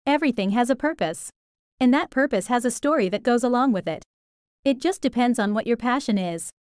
Everything has a purpose. And that purpose has a story that goes along with it. It just depends on what your passion is.